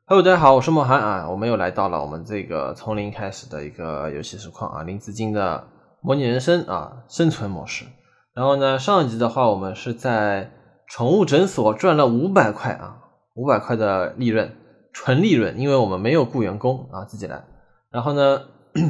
Hello，大家好，我是莫涵啊，我们又来到了我们这个从零开始的一个游戏实况啊，零资金的模拟人生啊生存模式。然后呢，上一集的话，我们是在宠物诊所赚了500块啊，500块的利润，纯利润，因为我们没有雇员工啊，自己来。然后呢，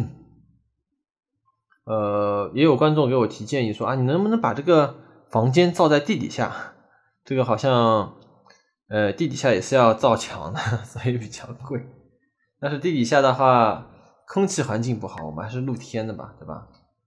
也有观众给我提建议说啊，你能不能把这个房间造在地底下？这个好像。地底下也是要造墙的，所以比较贵。但是地底下的话，空气环境不好，我们还是露天的吧，对吧？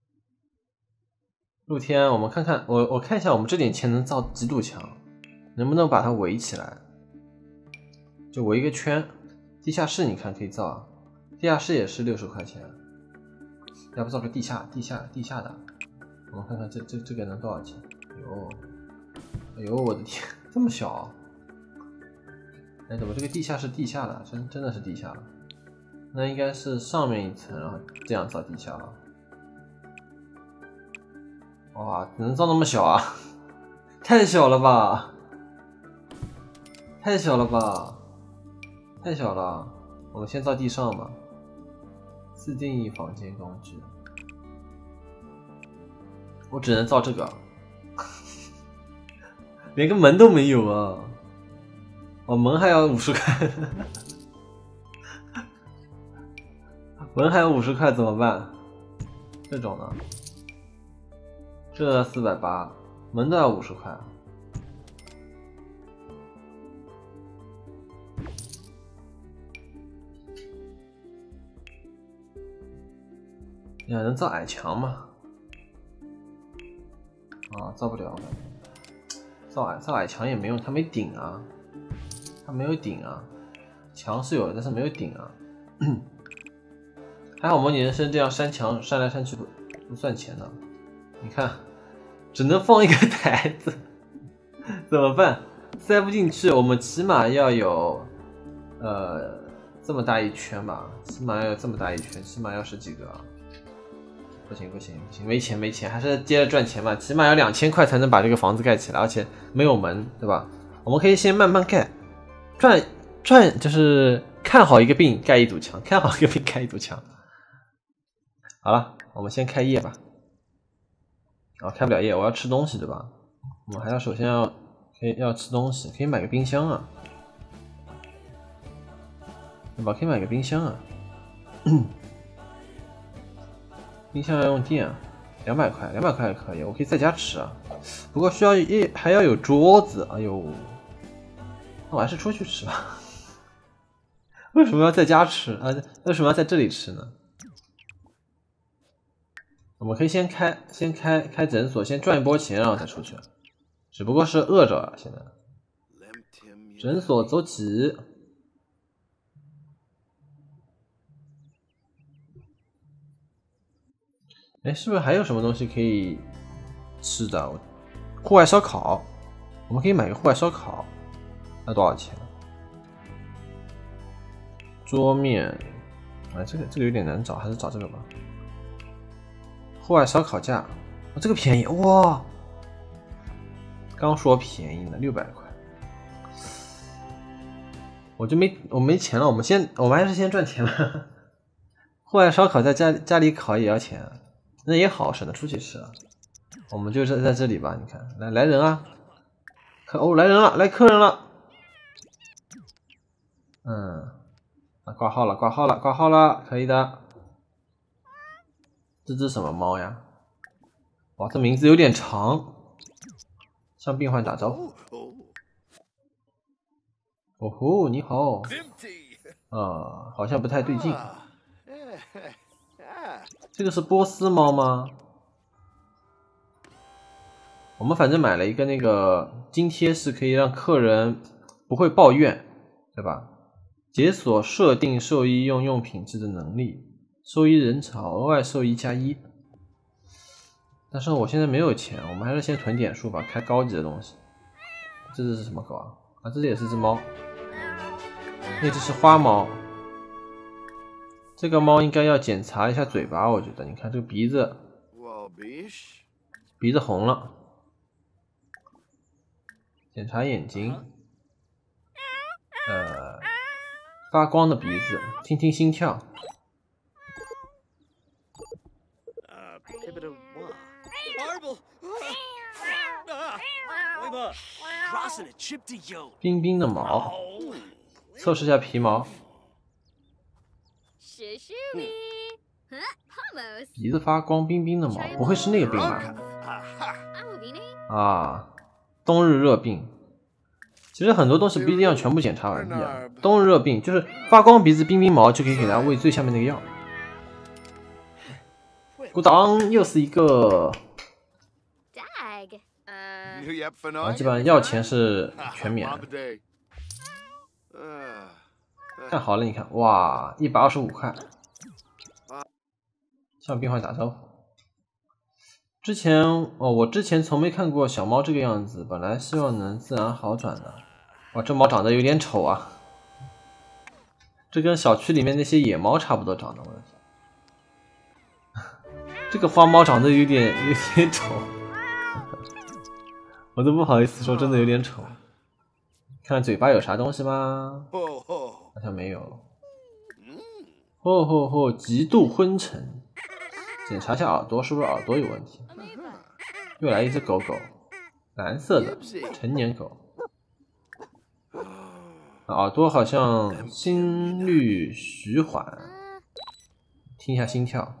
露天，我们看看，我看一下，我们这点钱能造几堵墙？能不能把它围起来？就围一个圈。地下室你看可以造啊，地下室也是60块钱。要不造个地下的？我们看看这个能多少钱？哎呦，我的天，这么小啊！哎，怎么这个地下是地下了？真的是地下了？那应该是上面一层，然后这样造地下了。哇，能造那么小啊？太小了吧！太小了吧！太小了！我们先造地上吧。自定义房间工具，我只能造这个，连个门都没有啊！哦，门还要50块，门还要50块怎么办？这种呢？这480，门都要50块。呀，能造矮墙吗？啊，造不了，造矮墙也没用，它没顶啊。它没有顶啊，墙是有的，但是没有顶啊。还好模拟人生这样删墙删来删去不算钱的。你看，只能放一个台子，怎么办？塞不进去，我们起码要有这么大一圈吧，起码要有这么大一圈，起码要10几个。不行，没钱，还是接着赚钱吧，起码要2000块才能把这个房子盖起来，而且没有门，对吧？我们可以先慢慢盖。赚就是看好一个病盖一堵墙，看好一个病盖一堵墙。好了，我们先开业吧。开不了业，我要吃东西，对吧？我们还要首先要吃东西，可以买个冰箱啊，对吧？可以买个冰箱啊。冰箱要用电啊，200块也可以，我可以在家吃啊。不过需要还要有桌子，哎呦。我还是出去吃吧。为什么要在家吃啊？为什么要在这里吃呢？我们可以先开诊所，先赚一波钱，然后再出去。只不过是饿着了，现在。诊所走起。哎，是不是还有什么东西可以吃的？户外烧烤，我们可以买个户外烧烤。那多少钱？桌面，哎，这个有点难找，还是找这个吧。户外烧烤架，这个便宜哇！刚说便宜呢，600块。我没钱了，我们还是先赚钱吧。户外烧烤在家里烤也要钱，那也好，省得出去吃了。我们就是在这里吧，你看，来人啊！来人了，来客人了。挂号了，可以的。这只什么猫呀？哇，这名字有点长，向病患打招呼。哦吼，你好。好像不太对劲。这个是波斯猫吗？我们反正买了一个那个津贴，是可以让客人不会抱怨，对吧？解锁设定兽医用品质的能力，兽医人潮额外兽医+1。但是我现在没有钱，我们还是先囤点数吧，开高级的东西。这只是什么狗啊？这也是只猫。那只是花猫。这个猫应该要检查一下嘴巴，我觉得。你看这个鼻子红了。检查眼睛。 发光的鼻子，听听心跳。冰冰的毛，测试一下皮毛。鼻子发光，冰冰的毛，不会是那个病吧？啊，冬日热病。其实很多东西不一定要全部检查完毕啊。冬日热病就是发光鼻子、冰冰毛，就可以给他喂最下面那个药。鼓掌，又是一个。基本上药钱是全免的。看好了，你看，哇，125块。向病患打招呼。我之前从没看过小猫这个样子，本来希望能自然好转的。哇，这猫长得有点丑啊，这跟小区里面那些野猫差不多长得，我的天，这个花猫长得有点丑，我都不好意思说，真的有点丑。看看嘴巴有啥东西吗？好像没有。极度昏沉。检查一下耳朵，是不是耳朵有问题？又来一只狗狗，蓝色的成年狗，耳朵好像心率徐缓，听一下心跳。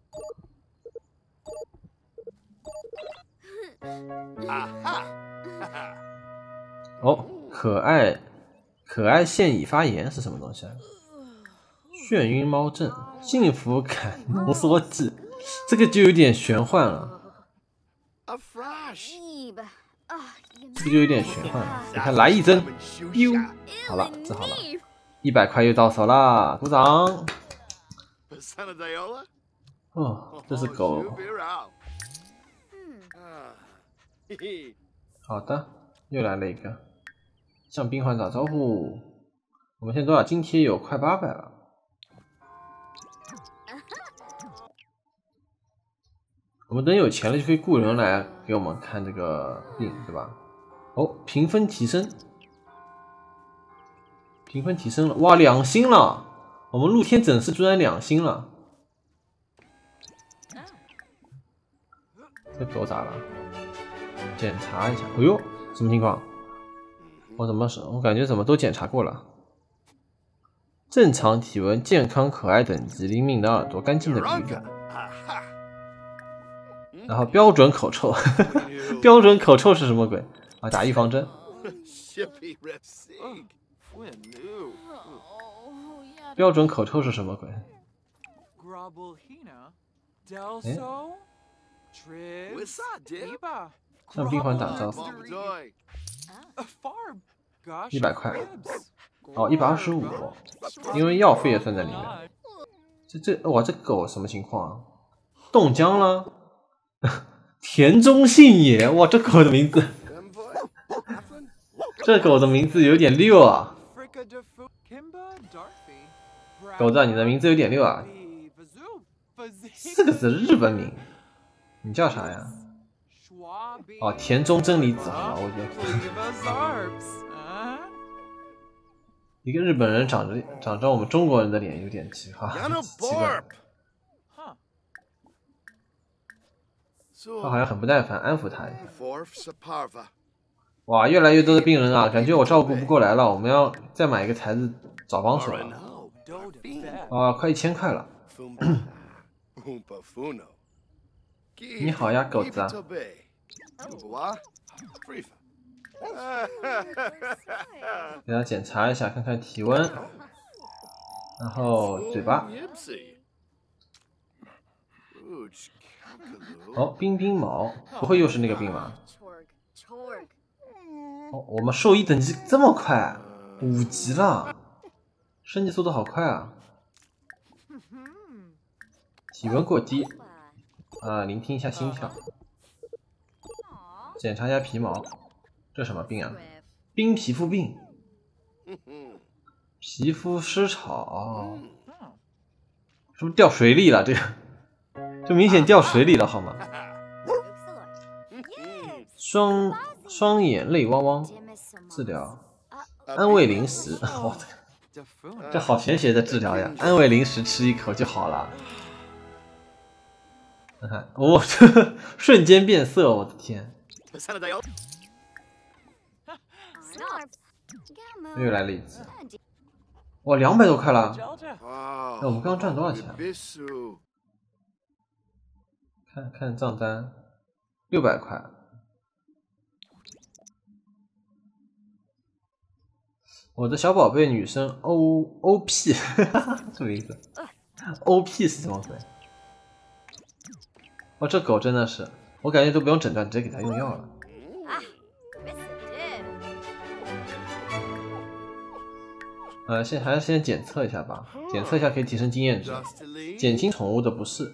哦，可爱腺已发炎是什么东西啊？眩晕猫症，幸福感浓缩剂。这个就有点玄幻了，这个就有点玄幻了。你看，来一针，好了，治好了，100块又到手了，鼓掌。哦，这是狗。好的，又来了一个，向病患打招呼。我们现在多少津贴有快800了。我们等有钱了就可以雇人来给我们看这个病，对吧？哦，评分提升，评分提升了，哇，2星了！我们露天诊室居然2星了。这狗咋了？检查一下。哎呦，什么情况？我感觉怎么都检查过了。正常体温、健康、可爱等级、灵敏的耳朵、干净的鼻子。然后标准口臭，标准口臭是什么鬼啊？打预防针。标准口臭是什么鬼？向病患打招呼。100块。哦，125，因为药费也算在里面。哇，这狗什么情况啊？冻僵了？田中信也，哇，这狗的名字，这狗的名字有点溜啊！狗子，你的名字有点溜啊！4个字日本名，你叫啥呀？哦，田中真理子，好吧，我就一个日本人长着我们中国人的脸，有点奇怪。他好像很不耐烦，安抚他一下。哇，越来越多的病人啊，感觉我照顾不过来了，我们要再买一个台子找帮手了。啊，快1000块了。你好呀，狗子啊。给他检查一下，看看体温，然后嘴巴。哦，冰冰毛，不会又是那个病吧？哦，我们兽医等级这么快，5级了，升级速度好快啊！体温过低，聆听一下心跳，检查一下皮毛，这什么病啊？冰皮肤病，皮肤失潮，是不是掉水里了？这明显掉水里了，好吗？双眼泪汪汪，治疗安慰零食，哇， 这好玄学的治疗呀！安慰灵石吃一口就好了。看看，哦，瞬间变色，我的天！又来了一只，哇，200多块了！那我们刚刚赚多少钱？看看账单，600块。我的小宝贝女生 OP， 这名字 OP 是什么鬼？哦，这狗真的是，我感觉都不用诊断，直接给它用药了。还是先检测一下吧，检测一下可以提升经验值，减轻宠物的不适。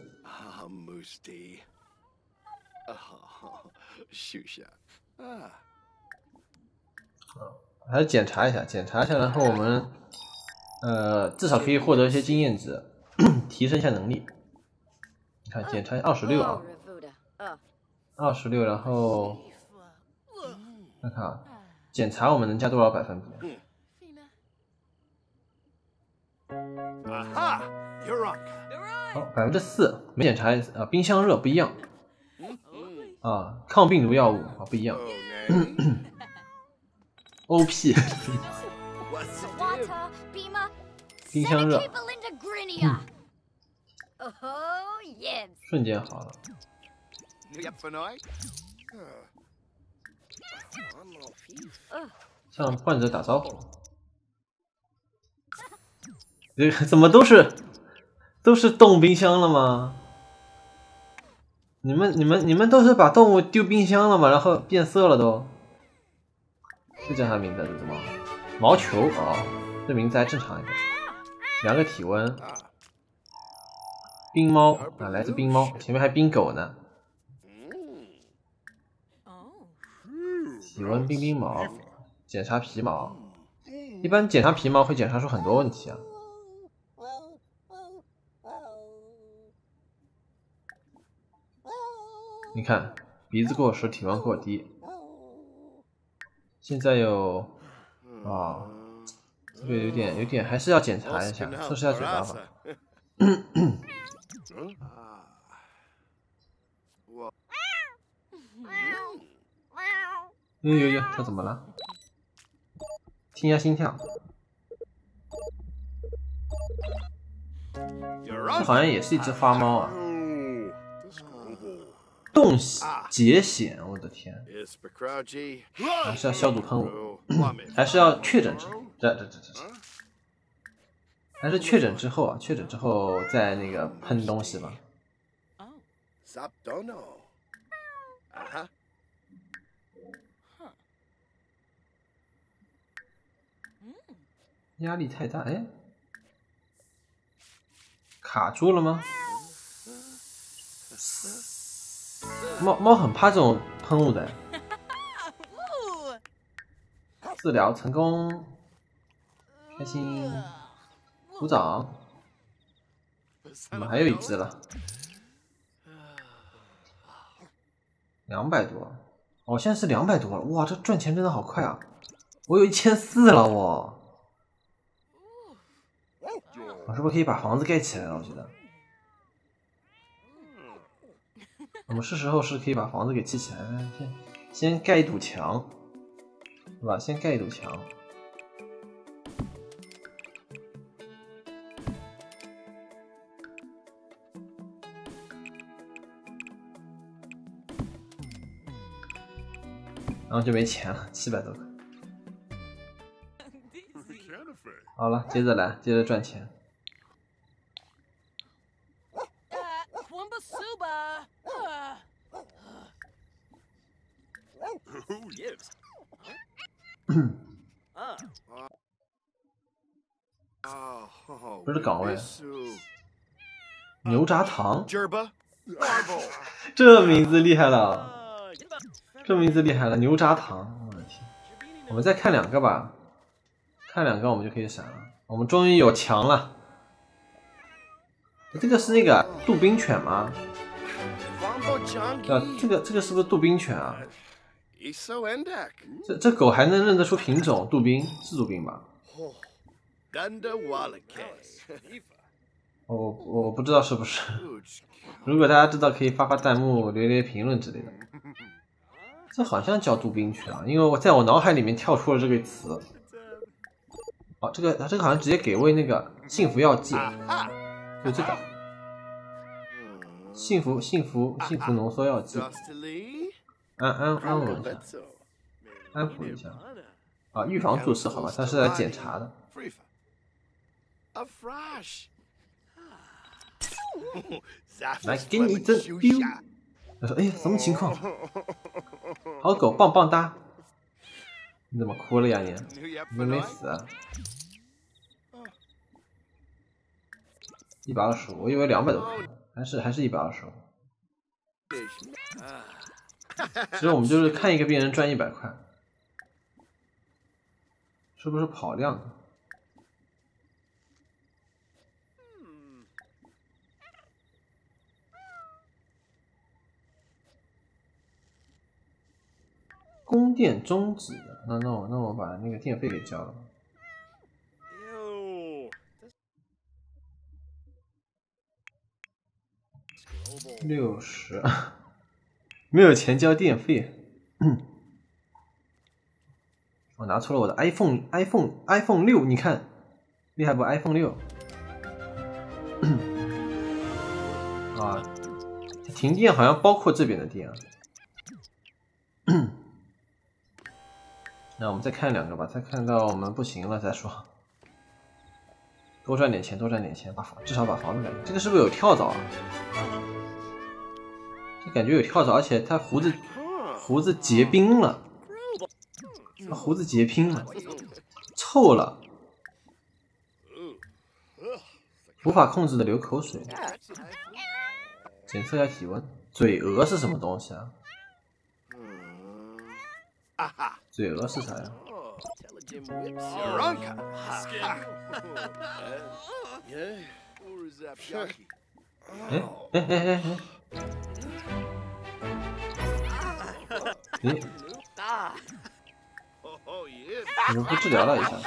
还是检查一下，然后我们至少可以获得一些经验值，提升一下能力。你看，检查26啊，26，然后看看啊，检查我们能加多少百分比？好，4%，没检查冰箱热不一样啊，抗病毒药物啊不一样。OP 冰箱热，瞬间好了。向患者打招呼。怎么都是动冰箱了吗？你们都是把动物丢冰箱了吗？然后变色了都。是叫它名字是什么？毛球哦，这名字还正常一点。量个体温，冰猫啊，来自冰猫，前面还冰狗呢。体温冰毛，检查皮毛。一般检查皮毛会检查出很多问题啊。你看，鼻子过时，体温过低。现在有这个有点，还是要检查一下，测试一下嘴巴吧。有，它怎么了？听一下心跳。这好像也是一只花猫啊。冻结癣，我的天！还是要消毒喷雾，还是要确诊之后，还是确诊之后啊？确诊之后再那个喷东西吧。压力太大，哎，卡住了吗？猫很怕这种喷雾的。治疗成功，开心，鼓掌。怎么还有一只了？200多，哦，现在是200多了，哇，这赚钱真的好快啊！我有1400了，我是不是可以把房子盖起来了？我觉得。我们是时候可以把房子给砌起来了，先盖一堵墙，对吧？先盖一堵墙。然后就没钱了，700多块。好了，接着赚钱。不是岗位，牛轧糖，这名字厉害了，牛轧糖，我的天！我们再看2个吧，看2个我们就可以闪了。我们终于有墙了。这个是那个杜宾犬吗？这个是不是杜宾犬啊？这狗还能认得出品种，杜宾是杜宾吧？ 我不知道是不是，如果大家知道可以发弹幕、留评论之类的。这好像叫杜宾犬啊，因为在我脑海里面跳出了这个词。哦，这个好像直接给喂那个幸福药剂，就这个幸福浓缩药剂，安稳一下，安抚一下。啊，预防注射好吧，他是来检查的。来，给你一针。他说：“哎，什么情况？好狗，棒棒哒！你怎么哭了呀你？你没死啊？125，我以为200多块，还是125。其实我们就是看一个病人赚100块，是不是跑量的？”供电终止的，那我把那个电费给交了。60，没有钱交电费。我拿出了我的 iPhone 6，你看厉害不 ？iPhone 6。啊，停电好像包括这边的电啊。那我们再看2个吧，再看到我们不行了再说。多赚点钱，至少把房子改。这个是不是有跳蚤啊？这感觉有跳蚤，而且他胡子结冰了，胡子结冰了，臭了，无法控制的流口水。检测一下体温。嘴蛾是什么东西啊？嘴蛾是啥呀？你们不治疗了一下？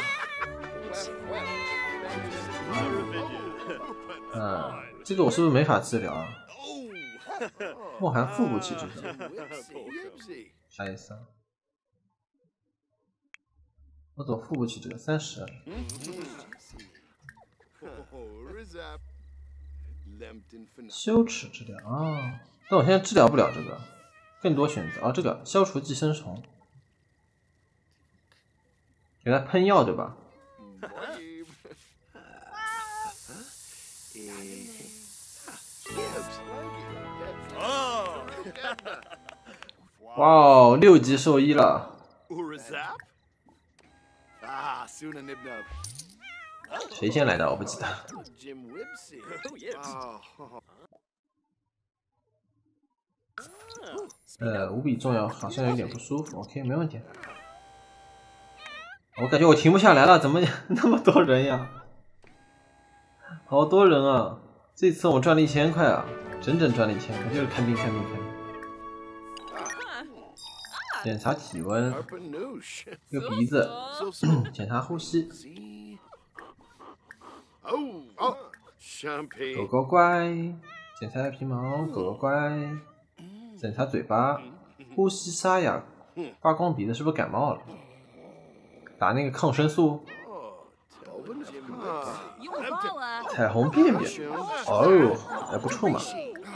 这个我是不是没法治疗啊？莫寒腹部气治疗，啥意思啊？我怎么腹部气治疗30？羞耻治疗啊！但我现在治疗不了这个，更多选择啊，这个消除寄生虫，给他喷药对吧？哇哦，6级兽医了。谁先来的？我不记得。无比重要，好像有点不舒服。OK， 没问题。我感觉我停不下来了，怎么那么多人呀？好多人啊！这次我赚了1000块啊，整整赚了1000块，就是看病。检查体温，这个鼻子，检查呼吸。狗狗乖，检查皮毛，狗狗乖。检查嘴巴，呼吸沙哑，发光鼻子，是不是感冒了？打那个抗生素。彩虹便便，哦，还不错嘛。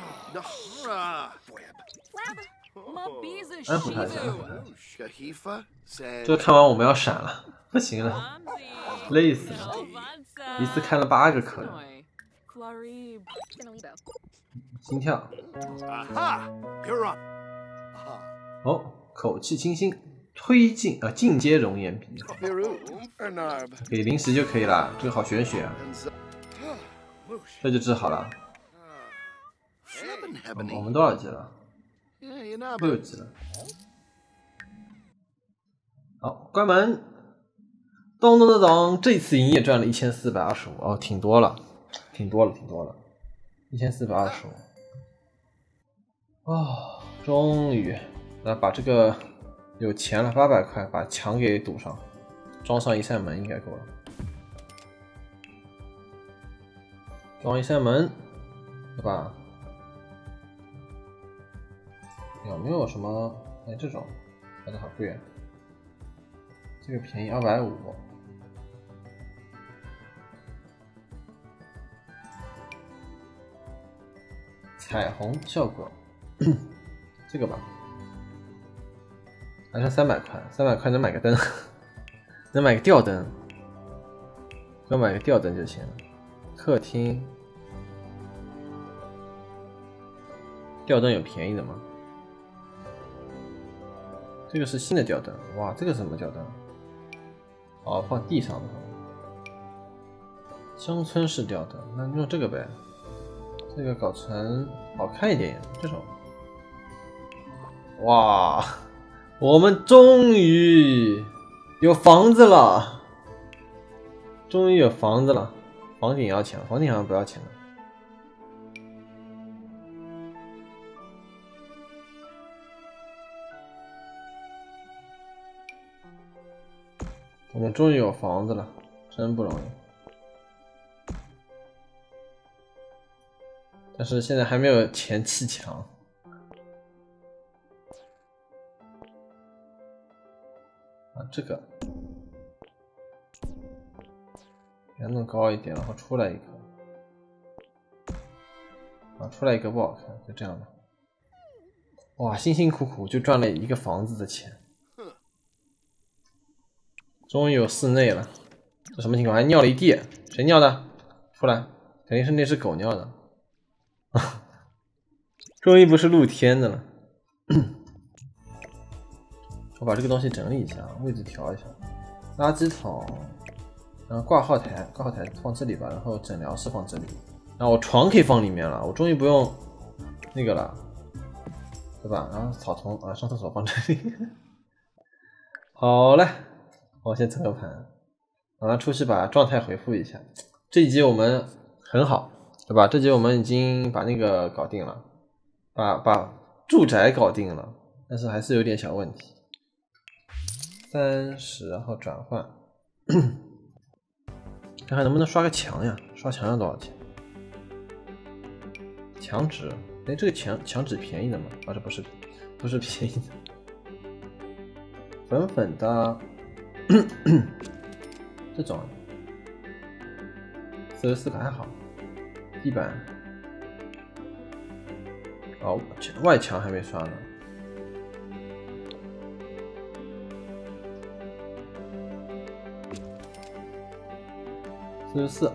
安抚他一下，这个看完我们要闪了，不行了，累死了，一次看了8个可能。心跳。哦，口气清新，推进进阶熔岩鼻，给零食就可以了，这个好玄学啊，这就治好了。我们多少级了？6级了。好，关门。咚咚咚咚，这次营业赚了1425，哦，挺多了，1425。哦，终于，那把这个有钱了，800块，把墙给堵上，装上一扇门应该够了。 装一扇门，对吧？有没有什么？哎，这种，这好贵啊！这个便宜250。彩虹效果，这个吧，还剩300块，300块能买个灯，能买个吊灯，要买个吊灯就行了。客厅，吊灯有便宜的吗？这个是新的吊灯，哇，这个是什么吊灯？哦，放地上的。乡村式吊灯，那用这个呗。这个搞成好看一点，这种。哇，我们终于有房子了，终于有房子了。房顶要钱，房顶好像不要钱了。我们终于有房子了，真不容易。但是现在还没有钱砌墙。啊，这个给它弄高一点，然后出来一个。啊，出来一个不好看，就这样的。哇，辛辛苦苦就赚了一个房子的钱。终于有室内了，这什么情况？还尿了一地，谁尿的？出来，肯定是那只狗尿的。终于不是露天的了。我把这个东西整理一下，位置调一下。垃圾桶，然后挂号台放这里吧，然后诊疗室放这里，然后我床可以放里面了，我终于不用那个了，对吧？然后草丛啊，上厕所放这里。好了。我先测个盘，然后出去把状态回复一下。这一集我们很好，对吧？这集我们已经把那个搞定了，把住宅搞定了，但是还是有点小问题。30，然后转换，看看能不能刷个墙呀？刷墙要多少钱？墙纸，哎，这个墙纸便宜的吗？啊，这不是便宜的，粉粉的。这种44个还好，地板哦，外墙还没刷呢。44，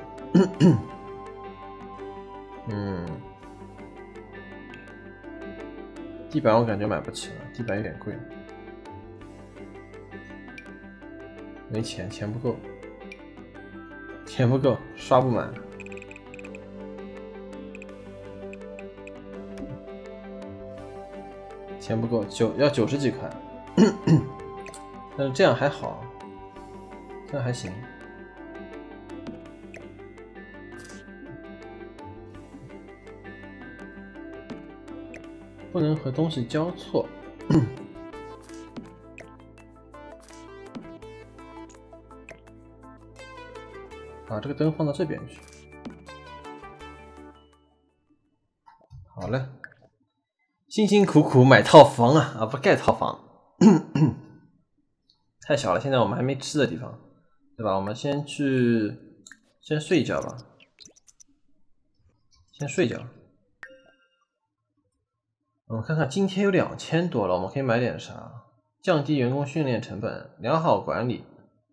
地板我感觉买不起了，地板有点贵。没钱，钱不够，刷不满。钱不够，要90几块。但是这样还好，这样还行。不能和东西交错。把这个灯放到这边去。好嘞，辛辛苦苦买套房啊，不盖套房，太小了。现在我们还没吃的地方，对吧？我们先睡一觉吧，先睡觉。我们看看今天有2000多了，我们可以买点啥？降低员工训练成本，良好管理。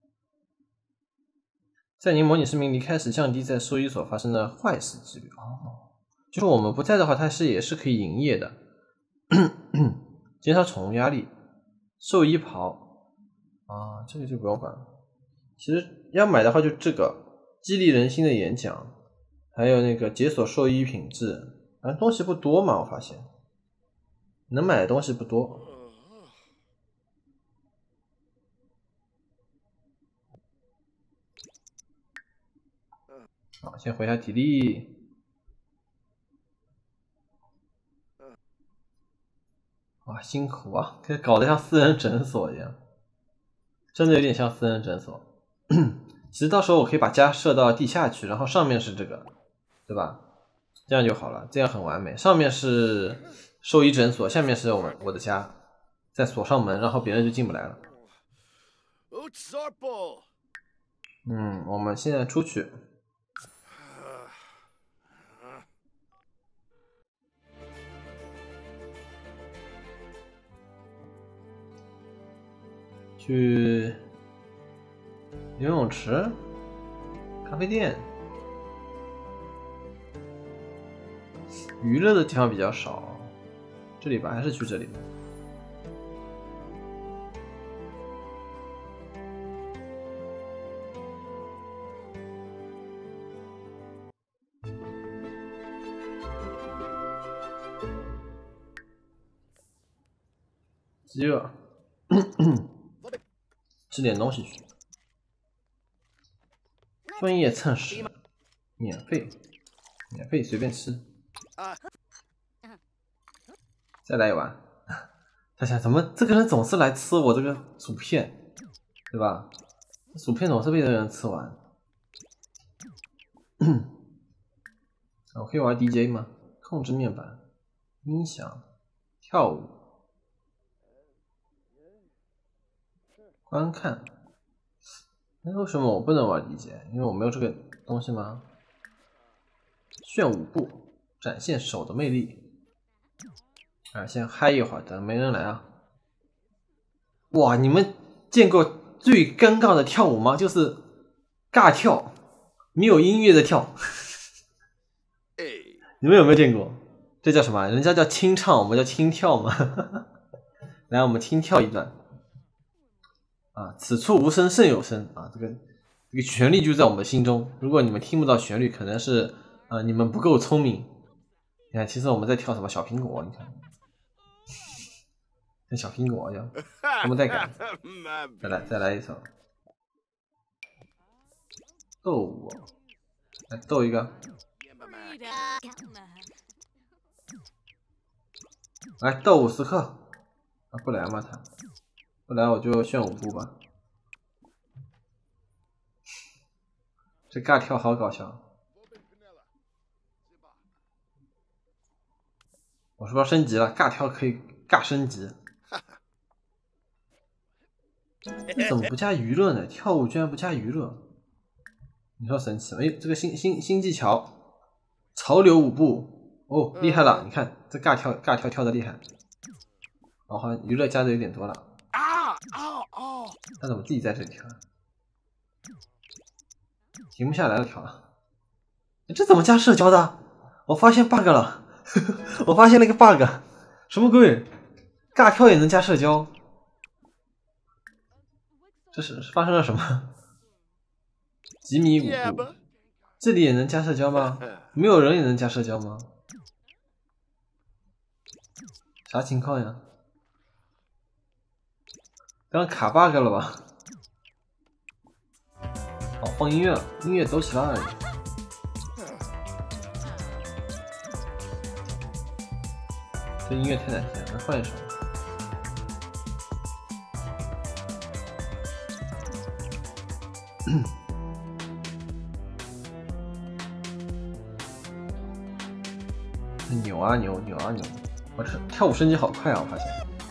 在您模拟市民离开时，降低在兽医所发生的坏事几率。哦，就是我们不在的话，它也是可以营业的。减少宠物压力，兽医袍啊，这个就不用管了。其实要买的话，就这个激励人心的演讲，还有那个解锁兽医品质，反正东西不多嘛，我发现能买的东西不多。好，先回下体力。哇，辛苦啊，搞得像私人诊所一样，真的有点像私人诊所。其实到时候我可以把家设到地下去，然后上面是这个， 对吧？这样就好了，这样很完美。上面是兽医诊所，下面是我的家，再锁上门，然后别人就进不来了。我们现在出去。去游泳池、咖啡店，娱乐的地方比较少。这里吧，还是去这里。饥饿。吃点东西去。枫叶蹭食，免费随便吃。再来一碗。他想怎么这个人总是来吃我这个薯片，对吧？薯片总是被这个人吃完。我可以玩 DJ 吗？控制面板、音响、跳舞。观看，那为什么我不能玩 DJ？ 因为我没有这个东西吗？炫舞步，展现手的魅力。先嗨一会儿，等没人来啊！哇，你们见过最尴尬的跳舞吗？就是尬跳，没有音乐的跳。你们有没有见过？这叫什么？人家叫轻唱，我们叫轻跳嘛。来，我们轻跳一段。此处无声胜有声啊！这个旋律就在我们的心中。如果你们听不到旋律，可能是你们不够聪明。你看，其实我们在跳什么小苹果，你看，跟小苹果一样，我们再改，再来一首斗舞，来斗一个，来斗舞时刻，不来吗他？不来我就炫舞步吧。这尬跳好搞笑。我是不是要升级了？尬跳可以尬升级。你怎么不加娱乐呢？跳舞居然不加娱乐，你说神奇吗？哎，这个新技巧，潮流舞步，哦，厉害了！你看这尬跳跳的厉害。好像娱乐加的有点多了。他怎么自己在这里跳？停不下来了，跳了。这怎么加社交的？我发现 bug 了。我发现了一个 bug， 什么鬼？尬跳也能加社交？这是发生了什么？几米舞步，这里也能加社交吗？没有人也能加社交吗？啥情况呀？刚卡 bug 了吧？哦，放音乐了，音乐走起来。这音乐太难听了，换一首。扭啊扭，扭啊扭！我这跳舞升级好快啊！我发现。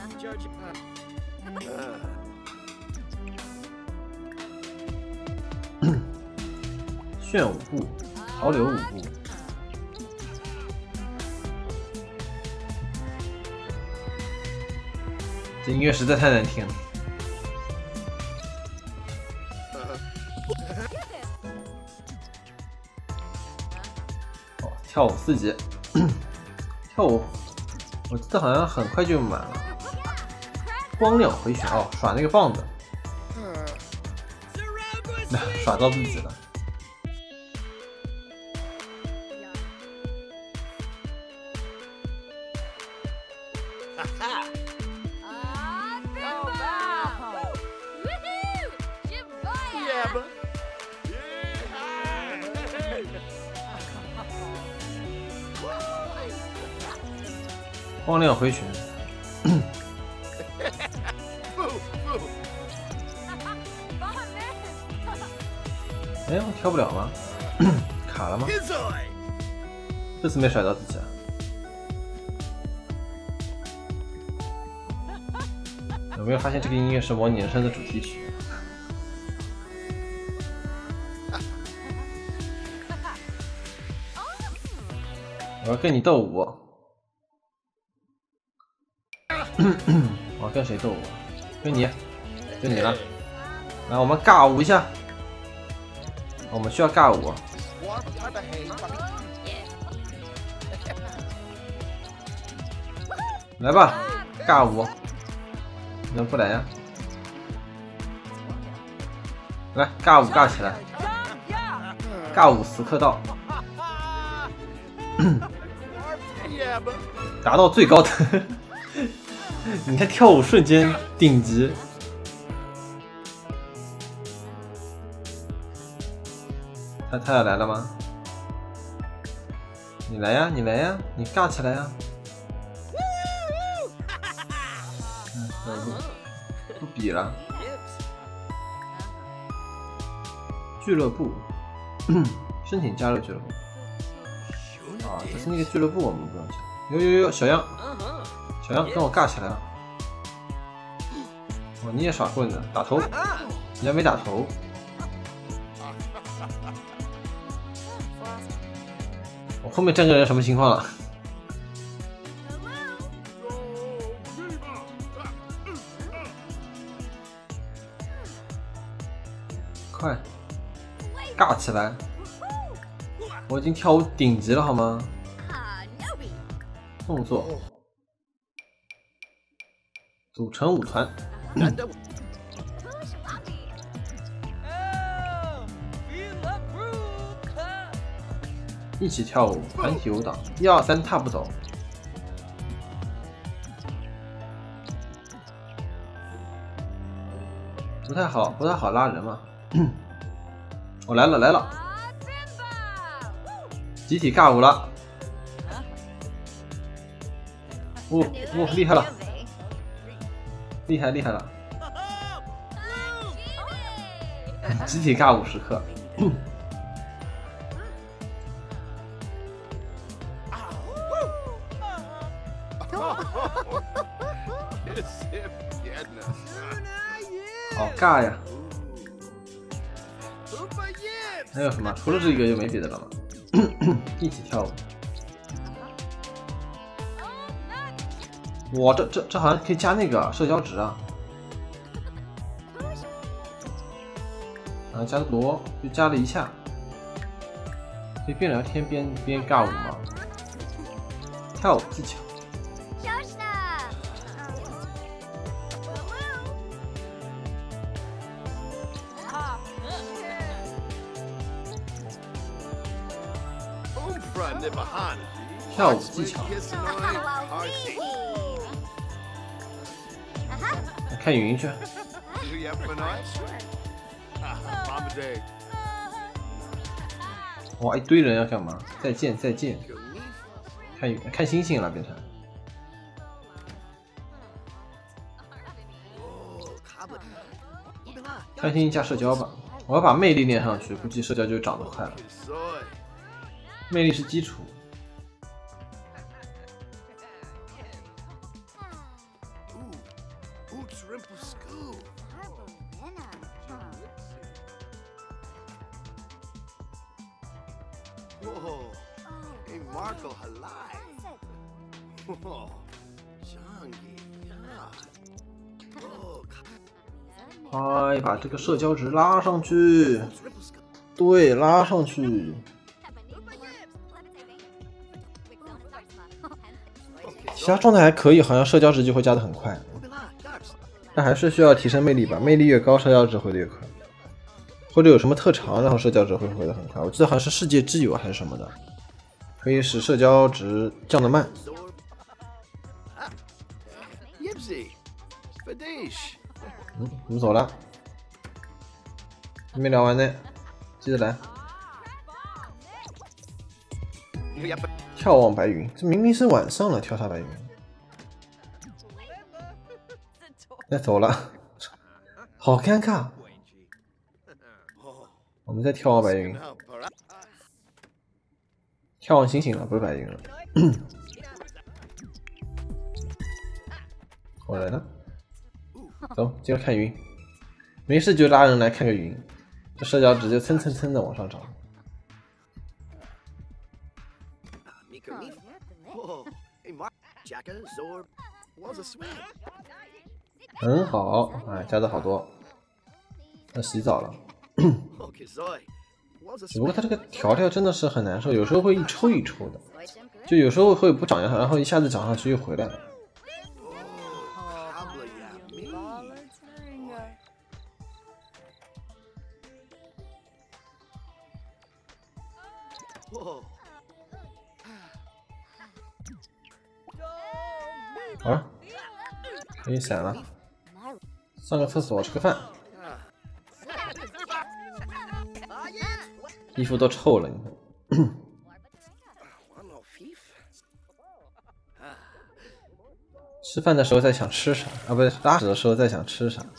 炫舞步，潮流舞步。这音乐实在太难听了。哦，跳舞4级，跳舞，我记得好像很快就满了。光亮回旋哦，耍那个棒子，耍到自己了。光亮回旋，哎，我跳不了吗？卡了吗？ 这次没甩到自己啊。有没有发现这个音乐是模拟人生的主题曲？我要跟你斗舞。我要跟谁斗舞？跟你，跟你了。来，我们尬舞一下。我们需要尬舞。来吧，尬舞。你能不来呀？来，尬舞尬起来。尬舞时刻到。达到最高等。你看跳舞瞬间顶级。他要来了吗？你来呀，你来呀，你尬起来呀！不比了。俱乐部，申请加入俱乐部。啊，这是那个俱乐部，我们不用讲。有，小样，小样跟我尬起来了。哦，你也耍棍子，打头，人家没打头。我后面站个人什么情况了？快，尬起来！我已经跳舞顶级了好吗？动作，组成舞团。一起跳舞，团体舞蹈，1、2、3，踏步走。不太好拉人嘛。我来了，集体尬舞了。厉害了，厉害了！集体尬舞时刻。好尬呀！还有什么？除了这个就没别的了吗？一起跳舞。哇，这好像可以加那个社交值啊！加的多，就加了一下。可以边聊天边尬舞吗？跳舞技巧。跳舞技巧。看云去。哇，一堆人要干嘛？再见。看星星了，变成。看星星加社交吧。我要把魅力练上去，估计社交就长得快了。魅力是基础。哎，把这个社交值拉上去，对，拉上去。其他状态还可以，好像社交值就会加的很快，但还是需要提升魅力吧，魅力越高，社交值回的越快。或者有什么特长，然后社交值会回的很快。我记得好像是世界之友还是什么的，可以使社交值降得慢。怎么走了？还没聊完呢，接着来。眺望白云，这明明是晚上了，跳啥白云？再走了，好尴尬。我们再眺望白云， 眺望星星了，不是白云了。我来了，走，接着看云。没事就拉人来看个云，这社交值就蹭蹭蹭的往上涨。很好，哎，加的好多。那洗澡了。只不过它这个条条真的是很难受，有时候会一抽一抽的，就有时候会不涨一下，然后一下子涨上去又回来了。好了，可以闪了。上个厕所，吃个饭。衣服都臭了，你看。吃饭的时候在想吃啥啊？不是拉屎的时候在想吃啥。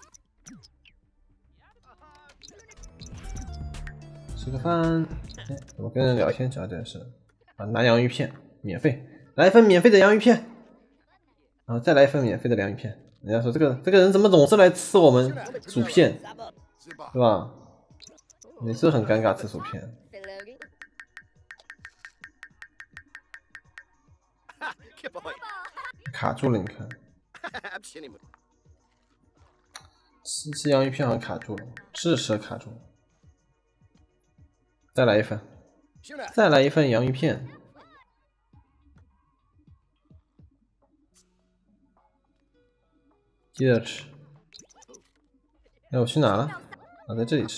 吃个饭，哎，怎么跟人聊天？这真是啊！拿洋芋片，免费，来一份免费的洋芋片，然后再来一份免费的洋芋片。人家说这个人怎么总是来吃我们薯片，对吧？每次很尴尬吃薯片。卡住了，你看。吃洋芋片好像卡住了，吃卡住了。再来一份，再来一份洋芋片。接着吃。哎，我去哪了？啊，在这里吃。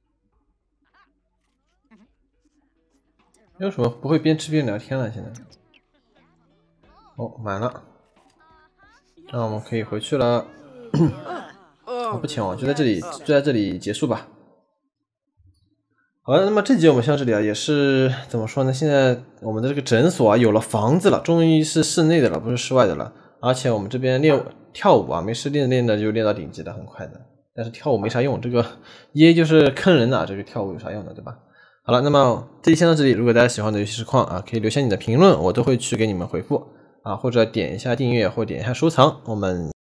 为什么不会边吃边聊天了？现在？哦，满了。那我们可以回去了。我不前往，就在这里结束吧。好了，那么这集我们先到这里啊，也是怎么说呢？现在我们的这个诊所啊有了房子了，终于是室内的了，不是室外的了。而且我们这边跳舞啊，没事练的就练到顶级的，很快的。但是跳舞没啥用，这个耶就是坑人的，这个跳舞有啥用的，对吧？好了，那么这期先到这里。如果大家喜欢的游戏实况啊，可以留下你的评论，我都会去给你们回复啊，或者点一下订阅或点一下收藏。我们